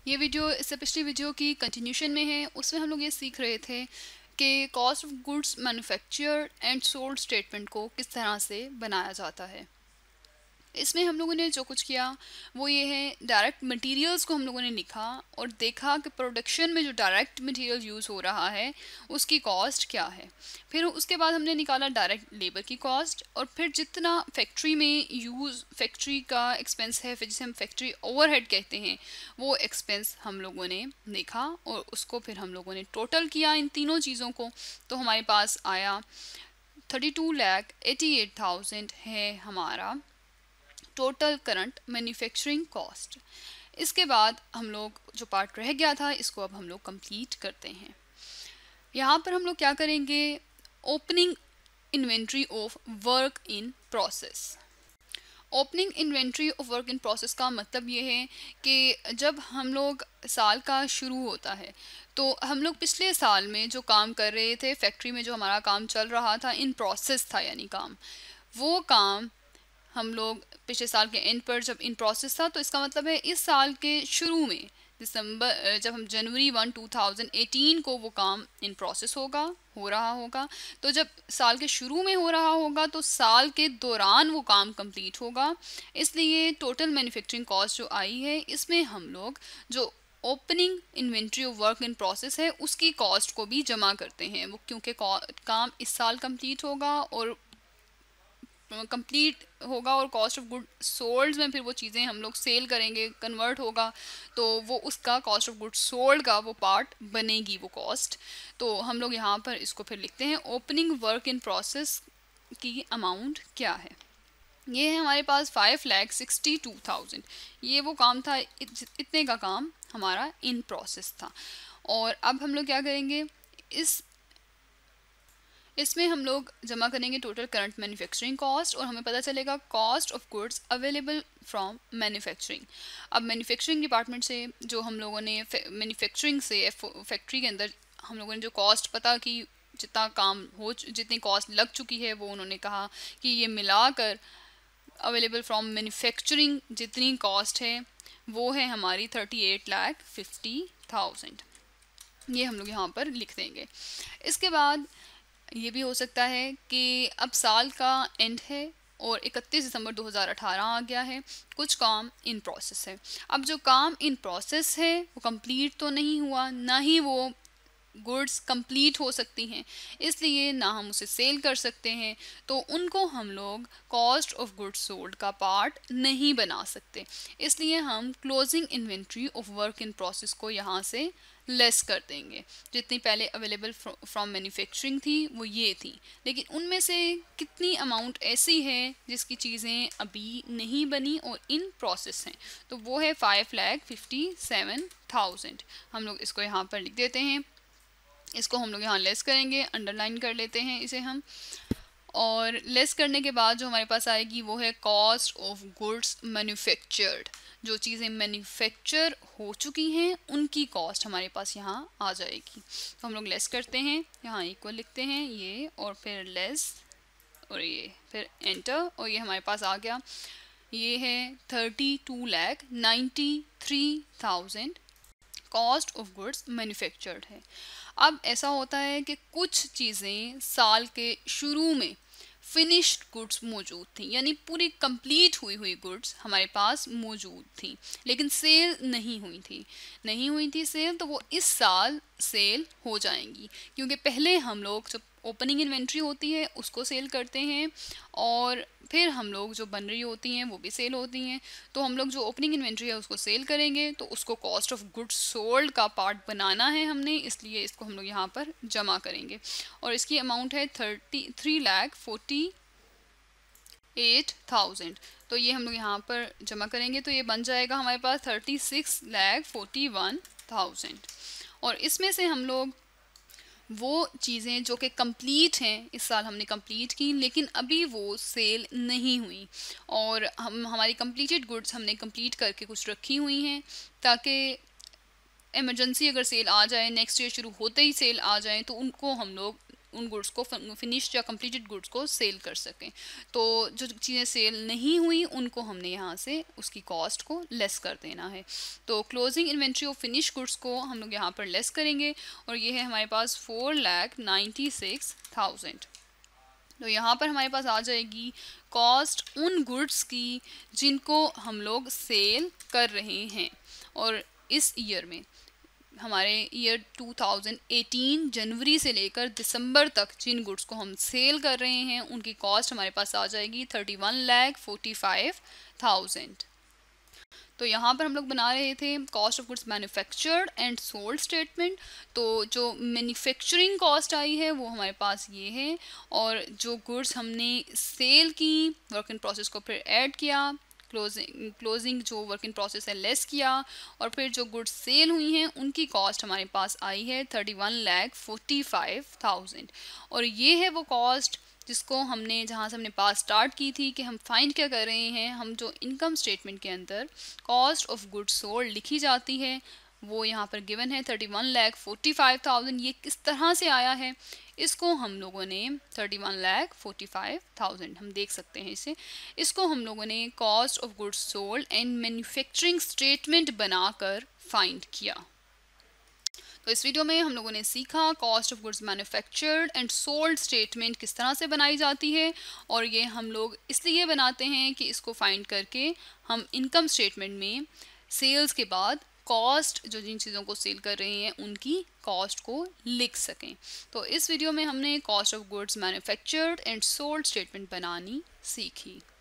ये वीडियो इससे पिछली वीडियो की कंटिन्यूशन में है। उसमें हम लोग ये सीख रहे थे कि cost of goods manufactured and sold statement को किस तरह से बनाया जाता है। इसमें हम लोगों ने जो कुछ किया वो ये है, डायरेक्ट मटेरियल्स को हम लोगों ने लिखा और देखा कि प्रोडक्शन में जो डायरेक्ट मटेरियल यूज़ हो रहा है उसकी कॉस्ट क्या है। फिर उसके बाद हमने निकाला डायरेक्ट लेबर की कॉस्ट, और फिर जितना फैक्ट्री में फैक्ट्री का एक्सपेंस है, फिर जिसे हम फैक्ट्री ओवरहेड कहते हैं, वो एक्सपेंस हम लोगों ने देखा और उसको फिर हम लोगों ने टोटल किया इन तीनों चीज़ों को। तो हमारे पास आया 32,88,000 है हमारा टोटल करंट मैन्युफैक्चरिंग कॉस्ट। इसके बाद हम लोग जो पार्ट रह गया था इसको अब हम लोग कंप्लीट करते हैं। यहाँ पर हम लोग क्या करेंगे, opening inventory of work in process. Opening inventory of work in process का मतलब ये है कि जब हम लोग साल का शुरू होता है तो हम लोग पिछले साल में जो काम कर रहे थे फैक्ट्री में, जो हमारा काम चल रहा था, इन प्रोसेस था यानी काम, वो काम हम लोग पिछले साल के एंड पर जब इन प्रोसेस था, तो इसका मतलब है इस साल के शुरू में दिसंबर, जब हम जनवरी 1, 2018 को वो काम इन प्रोसेस हो रहा होगा। तो जब साल के शुरू में हो रहा होगा तो साल के दौरान वो काम कंप्लीट होगा। इसलिए टोटल मैन्युफैक्चरिंग कॉस्ट जो आई है इसमें हम लोग जो opening inventory of work in process है उसकी कॉस्ट को भी जमा करते हैं। वो क्योंकि काम इस साल कंप्लीट होगा और और कॉस्ट ऑफ गुड सोल्ड में फिर वो चीज़ें हम लोग सेल करेंगे, कन्वर्ट होगा, तो वो उसका कॉस्ट ऑफ गुड सोल्ड का वो पार्ट बनेगी वो कॉस्ट। तो हम लोग यहाँ पर इसको फिर लिखते हैं ओपनिंग वर्क इन प्रोसेस की अमाउंट क्या है। ये है हमारे पास 5,62,000। ये वो काम था, इतने का काम हमारा इन प्रोसेस था। और अब हम लोग क्या करेंगे, इसमें हम लोग जमा करेंगे टोटल करंट मैन्युफैक्चरिंग कॉस्ट और हमें पता चलेगा cost of goods available from manufacturing. अब मैन्युफैक्चरिंग डिपार्टमेंट से जो हम लोगों ने मैन्युफैक्चरिंग से फैक्ट्री के अंदर हम लोगों ने जो कॉस्ट पता की, जितनी कॉस्ट लग चुकी है, वो उन्होंने कहा कि ये मिलाकर अवेलेबल फ्रॉम मैन्युफैक्चरिंग जितनी कॉस्ट है वो है हमारी 38,50,000। ये हम लोग यहाँ पर लिख देंगे। इसके बाद ये भी हो सकता है कि अब साल का एंड है और 31 दिसंबर 2018 आ गया है, कुछ काम इन प्रोसेस है। अब जो काम इन प्रोसेस है वो कंप्लीट तो नहीं हुआ, ना ही वो गुड्स कंप्लीट हो सकती हैं, इसलिए ना हम उसे सेल कर सकते हैं, तो उनको हम लोग कॉस्ट ऑफ गुड्स सोल्ड का पार्ट नहीं बना सकते। इसलिए हम closing inventory of work in process को यहाँ से लेस कर देंगे। जितनी पहले अवेलेबल फ्रॉम मैन्युफैक्चरिंग थी वो ये थी, लेकिन उनमें से कितनी अमाउंट ऐसी है जिसकी चीज़ें अभी नहीं बनी और इन प्रोसेस हैं, तो वो है 5,57,000। हम लोग इसको यहाँ पर लिख देते हैं। इसको हम लोग यहाँ लेस करेंगे, अंडरलाइन कर लेते हैं इसे हम, और लेस करने के बाद जो हमारे पास आएगी वो है कॉस्ट ऑफ गुड्स मैन्युफैक्चर्ड। जो चीज़ें मैन्युफैक्चर हो चुकी हैं उनकी कॉस्ट हमारे पास यहाँ आ जाएगी। तो हम लोग लेस करते हैं, यहाँ इक्वल लिखते हैं ये, और फिर लेस, और ये फिर एंटर, और ये हमारे पास आ गया। ये है 32,93,000 कॉस्ट ऑफ गुड्स मैन्युफैक्चर्ड है। अब ऐसा होता है कि कुछ चीज़ें साल के शुरू में फिनिश्ड गुड्स मौजूद थी, यानी पूरी कंप्लीट हुई गुड्स हमारे पास मौजूद थी, लेकिन सेल नहीं हुई थी सेल, तो वो इस साल सेल हो जाएंगी, क्योंकि पहले हम लोग जब ओपनिंग इन्वेंट्री होती है उसको सेल करते हैं और फिर हम लोग जो बन रही होती हैं वो भी सेल होती हैं। तो हम लोग जो ओपनिंग इन्वेंट्री है उसको सेल करेंगे, तो उसको कॉस्ट ऑफ गुड्स सोल्ड का पार्ट बनाना है हमने, इसलिए इसको हम लोग यहाँ पर जमा करेंगे और इसकी अमाउंट है 33,48,000। तो ये हम लोग यहाँ पर जमा करेंगे, तो ये बन जाएगा हमारे पास 36,41,000। और इसमें से हम लोग वो चीज़ें जो कि कंप्लीट हैं इस साल हमने कंप्लीट की, लेकिन अभी वो सेल नहीं हुई, और हमारी कंप्लीटेड गुड्स हमने कंप्लीट करके कुछ रखी हुई हैं ताकि इमरजेंसी अगर सेल आ जाए, नेक्स्ट ईयर शुरू होते ही सेल आ जाए, तो उनको हम लोग उन गुड्स को, फिनिश्ड या कंप्लीटेड गुड्स को सेल कर सकें। तो जो चीज़ें सेल नहीं हुई उनको हमने यहाँ से उसकी कॉस्ट को लेस कर देना है। तो closing inventory of finish goods को हम लोग यहाँ पर लेस करेंगे और ये है हमारे पास 4,96,000। तो यहाँ पर हमारे पास आ जाएगी कॉस्ट उन गुड्स की जिनको हम लोग सेल कर रहे हैं। और इस ईयर में हमारे ईयर 2018 जनवरी से लेकर दिसंबर तक जिन गुड्स को हम सेल कर रहे हैं उनकी कॉस्ट हमारे पास आ जाएगी 31,45,000। तो यहाँ पर हम लोग बना रहे थे cost of goods manufactured and sold statement. तो जो मैन्युफैक्चरिंग कॉस्ट आई है वो हमारे पास ये है, और जो गुड्स हमने सेल की, वर्क इन प्रोसेस को फिर ऐड किया, क्लोजिंग जो वर्क इन प्रोसेस है लेस किया, और फिर जो गुड्स सेल हुई हैं उनकी कॉस्ट हमारे पास आई है 31,45,000। और ये है वो कॉस्ट जिसको हमने, जहाँ से हमने पास स्टार्ट की थी कि हम फाइंड क्या कर रहे हैं, हम जो इनकम स्टेटमेंट के अंदर कॉस्ट ऑफ गुड्स सोल्ड लिखी जाती है वो यहाँ पर गिवन है 31,45,000। ये किस तरह से आया है, इसको हम लोगों ने 31,45,000 हम देख सकते हैं इसे, इसको हम लोगों ने cost of goods sold and manufacturing statement बनाकर फाइंड किया। तो इस वीडियो में हम लोगों ने सीखा cost of goods manufactured and sold statement किस तरह से बनाई जाती है, और ये हम लोग इसलिए बनाते हैं कि इसको फाइंड करके हम इनकम स्टेटमेंट में सेल्स के बाद कॉस्ट, जो जिन चीज़ों को सेल कर रहे हैं उनकी कॉस्ट को लिख सकें। तो इस वीडियो में हमने cost of goods manufactured and sold statement बनानी सीखी।